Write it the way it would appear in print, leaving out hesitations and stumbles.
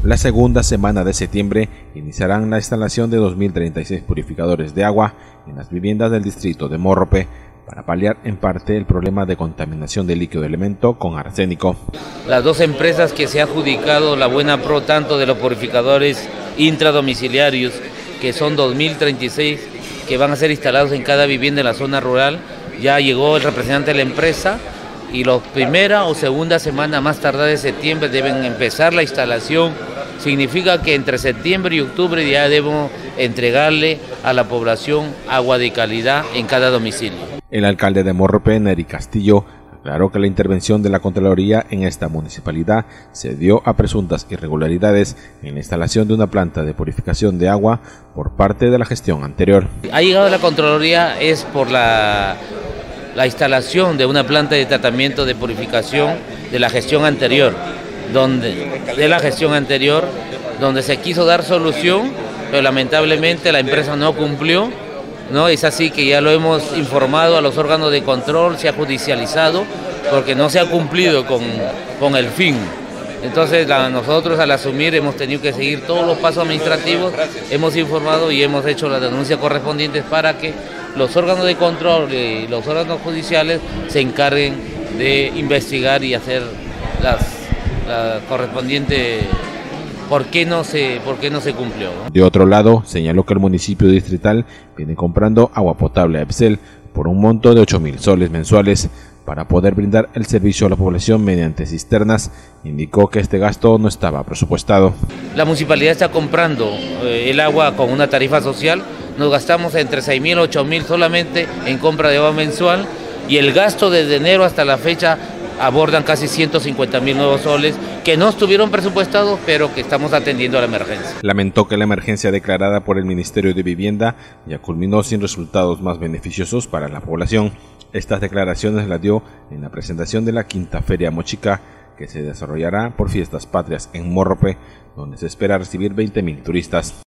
La segunda semana de septiembre iniciarán la instalación de 2.036 purificadores de agua en las viviendas del distrito de Morrope para paliar en parte el problema de contaminación de líquido de elemento con arsénico. Las dos empresas que se ha adjudicado la buena pro tanto de los purificadores intradomiciliarios, que son 2.036 que van a ser instalados en cada vivienda en la zona rural, ya llegó el representante de la empresa y la primera o segunda semana más tardar de septiembre deben empezar la instalación. Significa que entre septiembre y octubre ya debemos entregarle a la población agua de calidad en cada domicilio. El alcalde de Morrope, Nery Castillo, aclaró que la intervención de la Contraloría en esta municipalidad se dio a presuntas irregularidades en la instalación de una planta de purificación de agua por parte de la gestión anterior. Ha llegado la Contraloría es por la instalación de una planta de tratamiento de purificación de la gestión anterior, donde se quiso dar solución, pero lamentablemente la empresa no cumplió, ¿no? Es así que ya lo hemos informado a los órganos de control, se ha judicializado, porque no se ha cumplido con el fin. Entonces nosotros al asumir hemos tenido que seguir todos los pasos administrativos, hemos informado y hemos hecho las denuncias correspondientes para que los órganos de control y los órganos judiciales se encarguen de investigar y hacer la correspondiente por qué no se cumplió, ¿no? De otro lado, señaló que el municipio distrital viene comprando agua potable a EPSEL por un monto de 8.000 soles mensuales para poder brindar el servicio a la población mediante cisternas. Indicó que este gasto no estaba presupuestado. La municipalidad está comprando el agua con una tarifa social, nos gastamos entre 6.000 y 8.000 solamente en compra de agua mensual y el gasto desde enero hasta la fecha abordan casi 150.000 nuevos soles que no estuvieron presupuestados, pero que estamos atendiendo a la emergencia. Lamentó que la emergencia declarada por el Ministerio de Vivienda ya culminó sin resultados más beneficiosos para la población. Estas declaraciones las dio en la presentación de la Quinta Feria Mochica, que se desarrollará por Fiestas Patrias en Morrope, donde se espera recibir 20.000 turistas.